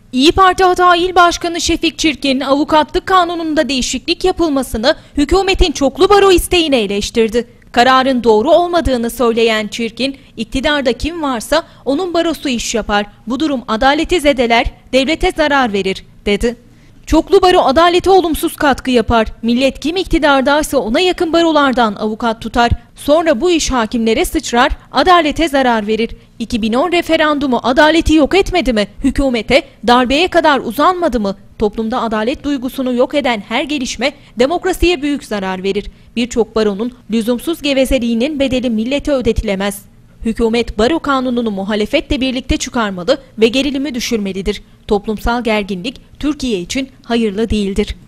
İYİ Parti Hatay İl Başkanı Şefik Çirkin, avukatlık kanununda değişiklik yapılmasını hükümetin çoklu baro isteğini eleştirdi. Kararın doğru olmadığını söyleyen Çirkin, iktidarda kim varsa onun barosu iş yapar, bu durum adaleti zedeler, devlete zarar verir, dedi. Çoklu baro adalete olumsuz katkı yapar. Millet kim iktidardaysa ona yakın barolardan avukat tutar. Sonra bu iş hakimlere sıçrar, adalete zarar verir. 2010 referandumu adaleti yok etmedi mi? Hükümete darbeye kadar uzanmadı mı? Toplumda adalet duygusunu yok eden her gelişme demokrasiye büyük zarar verir. Birçok baronun lüzumsuz gevezeliğinin bedeli millete ödetilemez. Hükümet baro kanununu muhalefetle birlikte çıkarmalı ve gerilimi düşürmelidir. Toplumsal gerginlik Türkiye için hayırlı değildir.